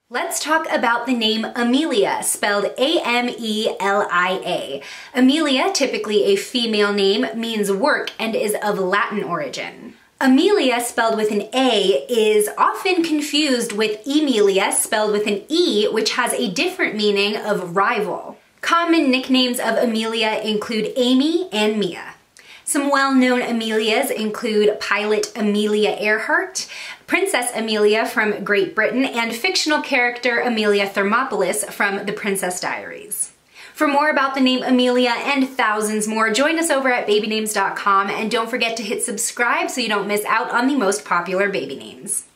Let's talk about the name Amelia, spelled A-M-E-L-I-A. Amelia, typically a female name, means work and is of Latin origin. Amelia, spelled with an A, is often confused with Emilia, spelled with an E, which has a different meaning of rival. Common nicknames of Amelia include Amy and Mia. Some well-known Amelias include pilot Amelia Earhart, Princess Amelia from Great Britain, and fictional character Amelia Thermopolis from The Princess Diaries. For more about the name Amelia and thousands more, join us over at babynames.com, and don't forget to hit subscribe so you don't miss out on the most popular baby names.